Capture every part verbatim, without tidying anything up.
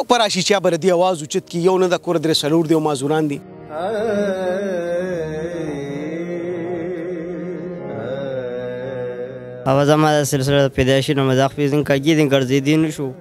څوک به راشي چې یا به د دې اواز اوچت کړي. یو نه ده کوره درې څلور دي او معذوران دي. او زما د سلسله د پیدایشي نه مزاق پیژن کږي دي ګرځېدی نه شو.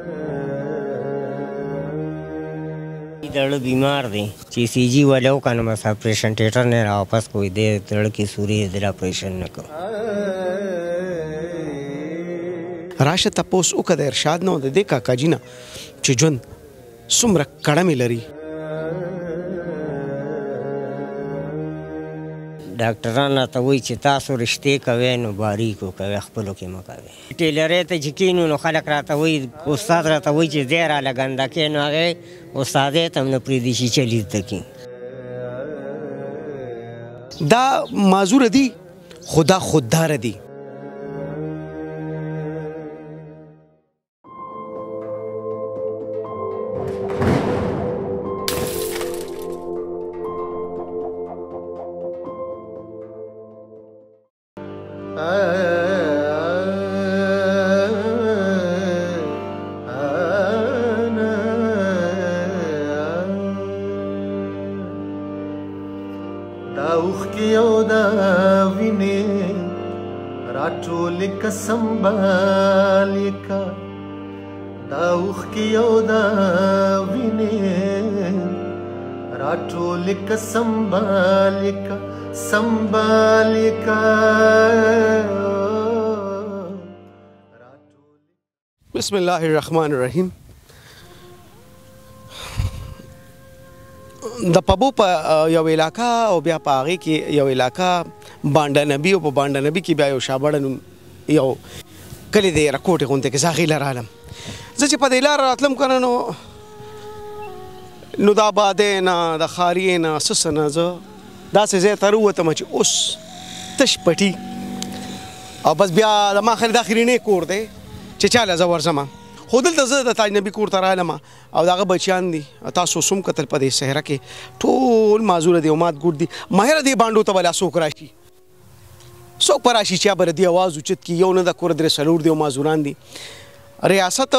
دړه بیمار دی چې سی جی والا وکنه بس اپریشن تھیټر نه را واپس کوئی دی دړه کې سوري د اپریشن نه کو. راشه تپوس وکړه د ارشاد نه د دې کاکاجي نه چې ژوند څومره کړمې لري. ډاکټران راته وایي چې تاسو رشتې کوئ نو باریکو کوئ خپلو کې مه کوئ. ټیلرۍ ته چې کینو نو خلک راته وایي استاد راته وایي چې ځای راله ګنده کې نو هغې استادۍ ته هم نه پرېږدي چې چلي زده کړي. دا معذوره دي خو دا خودداره دي. سمبالکا دا اوخ کی یو دا وینې راټولک سمبالکا سمبالکا. بسم الله الرحمن الرحیم. د پبو په یو علاقه او بیا په هغې کې یو علاقه بانډه نبي او په بانډه نبي کې بیا یو شابړه نوم یو کلی دی رکوټې غونډې کې زه هغې له رالم. زه چې په دې لاره راتلم که نه نو نو د آبادۍ نه د ښاریې نه څه څه نه زه داسې ځای ته راووتم چې اوس تش پټي او بس بیا د ما خلې دا خیرینې کور دی چې چاله زه ورځم. خو دلته زه د تاج نبي کور ته رالم او د هغه بچیان دي تاسو اوس هم کتل په دې صحرا کې ټول معذوره دي او مات ګوډ دي. ماهره دې بانډو ته بلا څوک راشي څوک به راشي چې یا به د دې اواز اوچت کړي. یو نه ده کوره درې څلور دي او معذوران دي. ریاست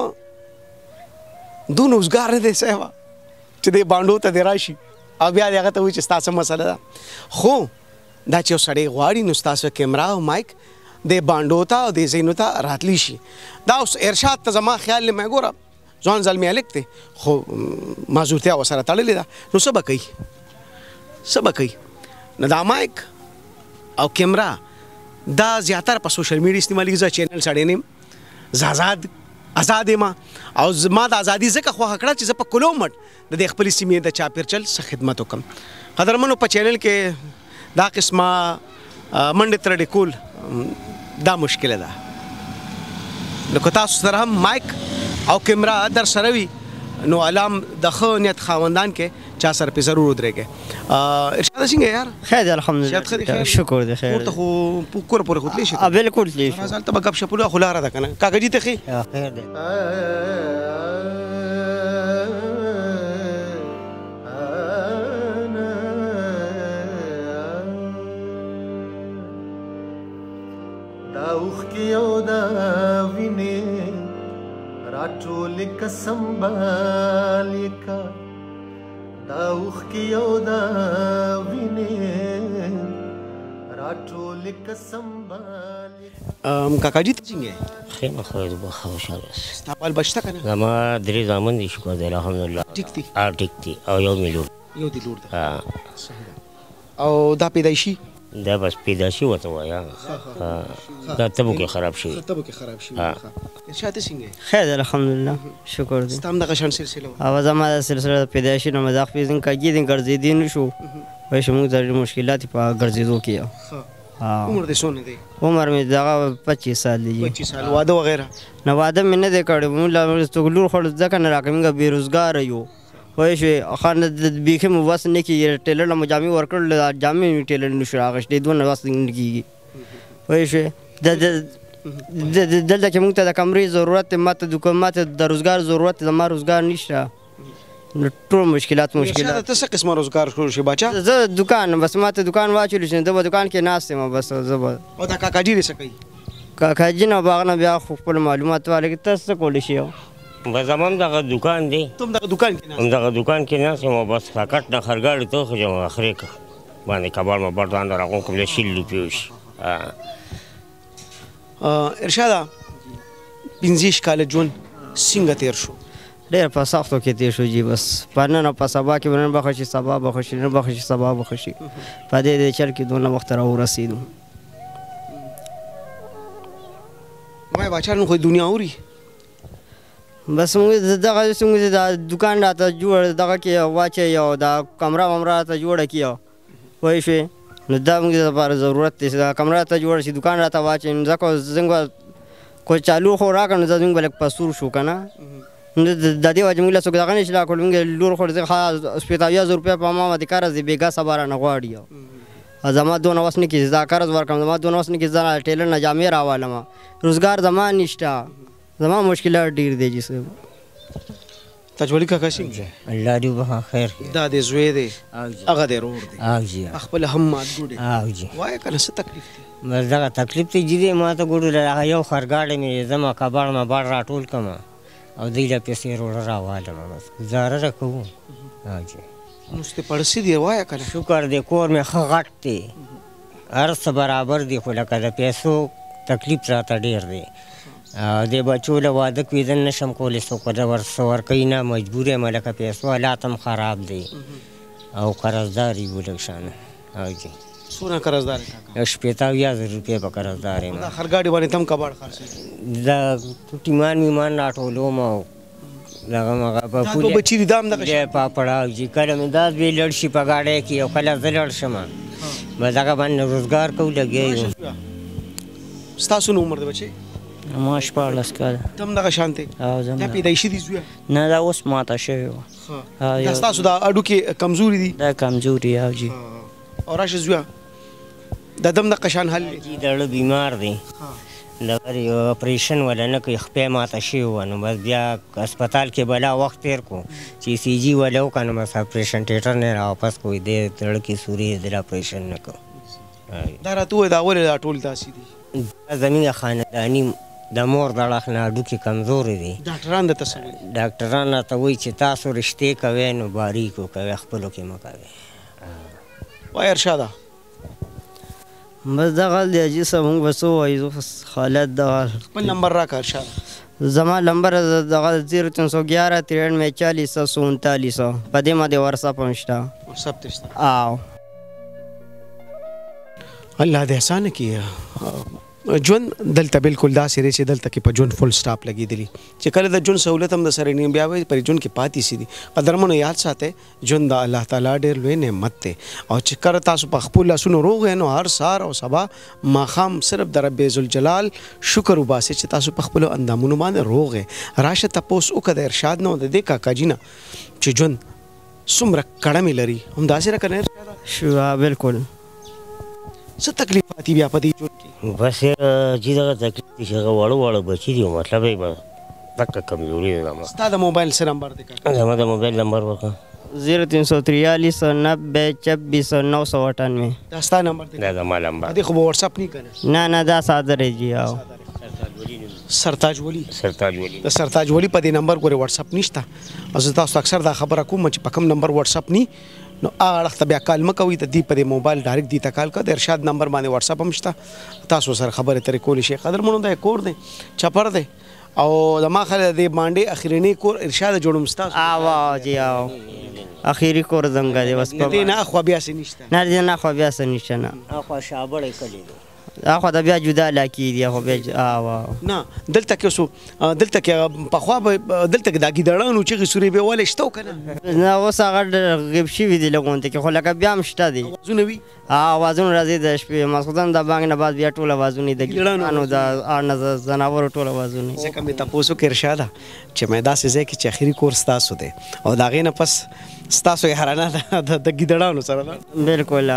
دون اوزګار نه دی صاحبه چې دې بانډو ته دې راشي او بیا دې هغه ته وایي چې ستا څه مسله ده. خو دا چې یو سړی غواړي نو ستاسو کیمرا او مایک دې بانډو ته او دې ځایونو ته راتلی شي. دا اوس ارشاد ته زما خیال نه مې ګوره ځوان زلمی هلک دی خو معذورتیا ورسره تړلې ده نو څه به کوي څه به کوي. نو دا مایک او کیمرا دا زیاتره په سوشل میډیا استعمالېږي. زه چینل سړی نه یم زه آزاد آزاد یم او زما د ازادي ځکه خوښه کړه چې زه په کلو مټ د دې خپلې سیمې د چاپېرچل څه خدمت وکړم. قدرمنو په چینل کې دا قسمه منډې ترډې کول دا مشکله ده. نو که تاسو سره هم مایک او کیمرا در سره وي نو علام د ښه نیت خاوندان کې چا سره پې ضرور ودرېږئ. ارشاد څنګه یار؟ خیر دی الحمدلله شکر دی خیر. کور ته خو کوره پورې خو تللی شي؟ بالکل تللی شو. هلته به ګپ شپونه خو لاره ده که نه کاکاجي ته ښې خیر دی. دا اوښ کې یو دا وینې راټولې که سمبالکا دا اوښ کې یو دا وینې راټولې که سمبالکا. کاکاجي ته څنګه یې؟ خیر خیر به خوشحاله اوسې. ستا بال بچته که نه؟ زما درې زامن دي شکر دی الحمدلله. ټیک دي؟ ټیک دي او یو مې لور. یو دې لور ده او دا پیدایشي دا بس پیدایشي ورته وایه دا تبو کې خراب شوي. تبو کې خراب شوي. ارشاد ته څنګه یې؟ خیر دی الحمدلله شکر دی. ستا هم دغه شان سلسله وه؟ او زما د سلسله د پیدایشي نه مزاق پیژن کږي دي ګرځېدی نه شو. وایي چې موږ ډېر مشکلات په ګرځېدو کې یو. عمر دې څونه دی؟ عمر مې دغه پچیس سال دی. پچیس سال. واده وغیره؟ نه واده مې نه دی کړی. موږ لا لور خو ځکه نه راکړې موږ بېروزګاره یو. وایي چې خان بیخي مو وس نه کېږي. ټیلر له مو جامې ورکړل جامې مې ټیلر نه شو اخیستی دونه وس نه کېږي. وایي چې دلته کې موږ ته د کمرې ضرورت دی. ما ته ما ته د روزګار ضرورت دی. زما روزګار نشته نو ټول مشکلات مشکلات. ته څه قسمه روزګار شروع شي باچا؟ زه دکان بس ما ته دکان واچولی شي زه به دکان کې ناست یم بس زه به. او دا کاکاجي دې څه کوي؟ کاکاجي نه به هغه نه بیا خو خپل معلومات والګي ته څه کولی شي؟ بس زمون دغه دکان دی تم دغه دکان کې هم دغه دکان کې ناست یم او بس فقط نه خرګاډي ته وخېږم اخرې که باندې کباړ مباړ ځان ته راغونډ کړم شل روپۍ وشي ارشاده پنځه کاله ژوند څنګه تیر شو؟ ډېر په سختو کې تېر شو جي بس په نن او په سبا کې به نن به ښه شي سبا به ښه شي نن به ښه شي سبا به ښه شي په دې دې چل کې دونه وخت راورسېدو وایي باچا نن خو دنیا اوري بس موږ دغه څنګه دا دکان راته جوړ دغه کې واچوي او دا کمره ومره راته جوړه کړي پوه شوې نو دا موږ لپاره ضرورت دی چې دا کمره راته جوړه شي دکان راته واچوي نو ځکه زموږ کو چالو خو راکړه نو زموږ به لږ په سور شو که نه د دې وجه موږ له څوک دغه نه شي لا کړو موږ لور خو شپېته اویا زره روپۍ په ما باندې قرض دی بېګا سبا رانه غواړي زما دونه وس نه کېږي دا قرض ورکړم زما دونه وس نه کېږي زه ټیلر نه جامې راوالم روزګار زما نشته زما مشکلات ډېر دی جي صاحب تاجولي کاکا څنګه الله دې وبخښه خیر دا دې زوی دی هغه دې رور دی او جي خپل هم مات ګوډې او جي وایه که نه څه تکلیف دی بس دغه تکلیف دی جي دی ما ته ګوډو له هغه یو خرګاډی مې ځمه کباړ مباړ راټول کړم او دوی له پیسې روډه راوالم بس ګزاره را کوو او جي نو څه پړسي دی وایه که نه شکر دی کور مې ښه غټ دی هر څه برابر دی خو لکه د پیسو تکلیف راته ډېر دی د بچو له واده کېدل نه شم کولی څوک ورڅه ورکوي نه مجبور یم لکه پیسو حالات هم خراب دی او قرضدار یو لږ شانه او جي څونه قرضدار یې کاکا؟ شپېته اویا زره روپۍ په قرضدار یم دا خرګاډي باندې ته هم کباړ خرڅوي دا ټوټیمان میمان راټولوم او دغه مغه په دا دوه بچي دي دا هم دغه دی پاپړ او جي کله مې دا دوی لړ شي په ګاډۍ کې او کله زه لړ شم بس دغه باندې روزګار کوو لګیا یو ستاسو نو عمر دی بچې ما شپاړلس کاله ته هم دغه شان دی او زه دا پیدایشي دي زویه نه دا اوس ماته شوې وه دا ستاسو دا اډوکې کمزوري دي دا کمزوري او جي او راشه زویه دا دم دغه شان حل دی جي دړه بیمار دی دغه یو اپریشن ولا نه کوي خپې ماته شوې وه نو بس بیا اسپتال کې بلا وخت تېر کړو چې سی جي ولا وکړه نو بس اپریشن ټیټر نه راواپس کوي دې دړه کې سوري دې اپریشن نه کوو دا راته ووایه دا ولې دا ټول داسې دي دا زموږ خانداني د مور د اړخ نه هډوکي کمزورې دي ډاکټران درته څه وایي؟ ډاکټران راته وایي چې تاسو رشتې کوئ نو باریکو کوئ خپلو کې مه کوئ وایه ارشاده بس دغه دی جي صاحب موږ به څه وایو حالت دغه خپل نمبر راکړه ارشاده زما نمبر دغه زیرو تین سو گیارہ ترانوے چالیس سو انتالیس په دې باندې واتساپ هم شته واتساپ ته شته او الله دې اسانه کړي ژوند دلته بالکل داسې دی چې دلته کې په ژوند فل سټاپ لګېدلي چې کله د ژوند سهولت هم د سره نیم بیا وایي پر ژوند کې پاتې سي دي قدرمنو یاد ساتئ ژوند د الله تعالی ډېر لوی نعمت دی او چې کله تاسو په خپلو لاسونو روغ یې نو هر سهار او سبا ماښام صرف د رب ذوالجلال شکر وباسئ چې تاسو په خپلو اندامونو باندې روغ یې راشه تپوس وکړه د ارشاد نه د دې کاکا جي نه چې ژوند څومره کړمې لري همداسې را که نه شو بالکل څه تکلیفات دي بیا په دې ژوند کې بس چې دغه تکلیف دي چې هغه واړه واړه بچي دي مطلب یې به دقه کمزوري ده زما ستا د موبایل څه نمبر دی کاکا؟ زما د موبایل نمبر وکړه زیرو تین سو تریالیس نبے چبیس نو سو اٹھانوے دا ستا نمبر دی دا زما نمبر دې خو به واتساپ نه کنه نه نه دا ساده دی جي او سرتاج ولی سرتاج ولی د سرتاج ولی په دې نمبر ګورې واتساپ نشته او زه تاسو اکثر دا خبره کوم چې په کوم نمبر واتساپ نی نو هغه اړخ ته بیا کال مه کوئ د دې په دې موبایل ډایرکټ دې ته کال کوه د ارشاد نمبر باندې واتساپ هم شته تاسو سره خبرې اترې کولی شئ قدرمنو دا کور دی چپر دی او زما خیال د باندې اخرنی کور ارشاد جوړوم ستاسو او جي او اخیری کور زمګه دی بس د دې نه اخوا بیا څه نشته نه دې نه خو بیا څه نشته نه اخوا شابړې کلی دی اخوا دا بیا جدا لاکي دی خو بیا او نه دلته کې سو دلته کې پخوا به دلته کې دا ګیدړانو چې سوري به ولې شته کنه نه اوس هغه غیب شوي دي لګونته کې خو لکه بیا هم شته دي وازونه وي اوازونه راځي د شپې مسعودن د بانک نه بعد بیا ټول اوازونه د ګیدړانو د اړنه زناورو ټول اوازونه ځکه مې تاسو کې ارشاده چې مې داسې ځای کې چې اخري کورس تاسو دی او دا غي نه پس ستاسو یې حرانه د ګیدړانو سره بالکل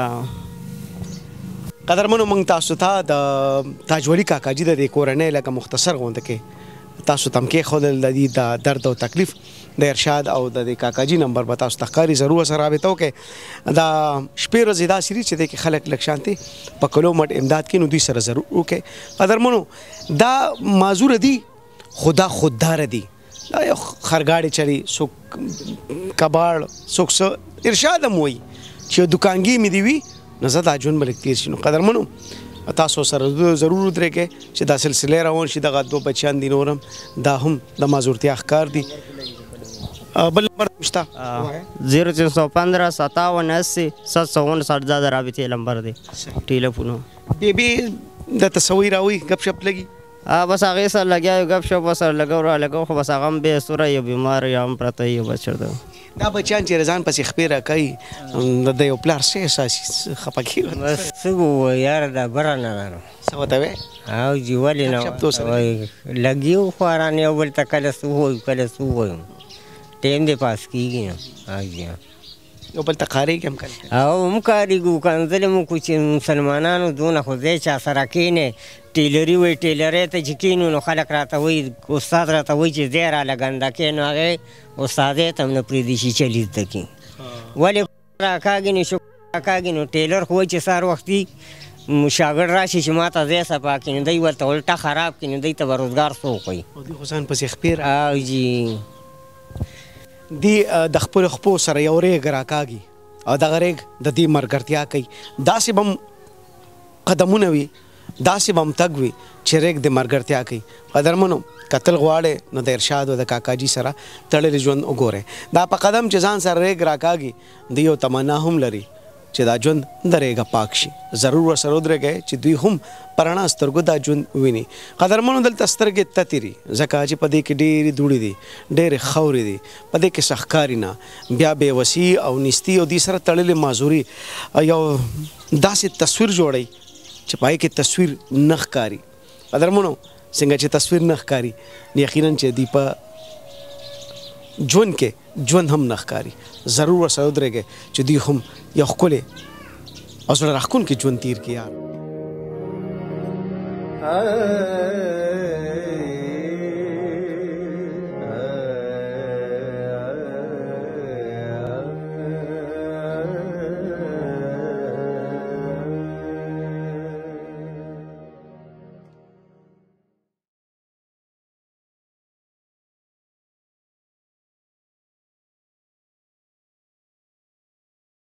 قدرمنو موږ تاسو ته د تاجولي کاکا جي د کورنۍ لکه مختصر غونډه کې تاسو تم کې خودل د دې د درد او تکلیف د ارشاد او د کاکا جي نمبر به تاسو تخکاری ضرور سره رابطه وکړئ دا شپې ورځې دا سری چې د کې خلک لږ شانتي په کلو مټ امداد کې نو دوی سره ضرور وکړئ قدرمنو دا معذور دي خدا خوددار دي دا یو خرګاړې چلی څوک کباړ څوک څه ارشاد هم وایي چې دوکانګي مې دې وي نو زه دا ژوند به لږ تېر شي نو قدرمنو تاسو سره ضرور ودرېږئ چې دا سلسلې روان شي دغه دوه بچیان دي نور هم دا هم د معذورتیا ښکار دي بل نمبر شته زیرو تین سو پندرہ ستاون اسی سات سو انسٹھ دا رابطے نمبر دی ٹیلیفون بی بی د تصویر راوي غپ شپ لګي بس هغې سره لګیا یو غپ شپ سره لګو را لګو خو بس هغه هم بې سوره یو بیمار یا هم پرته یو بس چېرته دا بچیان چې رضان پسې خپې راکوي د یو پلار څه احساس خفه کېږي بس څه ووایو یاره دا بره نه ده نو څه ورته وایې او جي ولې نه وایي لګي و خواران یو بل ته کله څه ووایو کله څه ووایو ټایم دې پاس کېږي نو او جي یو بل ته کارېږي هم کله او هم کارېږو کنځلې مو کړو چې مسلمانانو دونه خو ځای چا سره کښېنې ټیلري وایي ټیلرۍ ته چې کښېنو نو خلک راته وایي استاد راته وایي چې ځای راله ګنده کړې نو هغې استادۍ ته هم نه پرېږدي چې چلي زده کړي ولې راکاږي نو شکر راکاږي نو ټیلر خو وایي چې سهار وختي شاګرد راشي چې ما ته ځای صفا کړي نو دوی ورته الټه خراب کړي نو دوی ته به روزګار څوک وایي او دوی خو ځان پسې خپې او جي دی د خپلو خپو سره یو ریګ راکاږي او دغه ریګ د دې ملګرتیا کوي داسې به هم قدمونه وي داسې به هم تګ وي چې ریګ د ملګرتیا کوي قدرمنو کتل غواړې نو د ارشاد او د کاکاجي سره تړلی ژوند وګورئ دا په قدم چې ځان سره ریګ راکاږي د یو تمنا هم لري چې دا ژوند د ریګه پاک شي ضرور ورسره ودرېږئ چې دوی هم په رڼا سترګو دا ژوند وویني قدرمنو دلته سترګې تتې دي ځکه چې په دې کې ډېرې دوړې دي ډېرې خاورې دي په دې کې څه ښکاري نه بیا بېوسي او نیستي او دې سره تړلې معذوري یو داسې تصویر جوړوي چې په هغې کې تصویر نه ښکاري قدرمنو څنګه چې تصویر نه ښکاري یقینا چې دوی په ژوند کې ژوند هم نه ښکاري ضرور ورسره ودرېږئ چې دوی هم یو ښکلی او زړه راښکونکی ژوند تېر کړي یار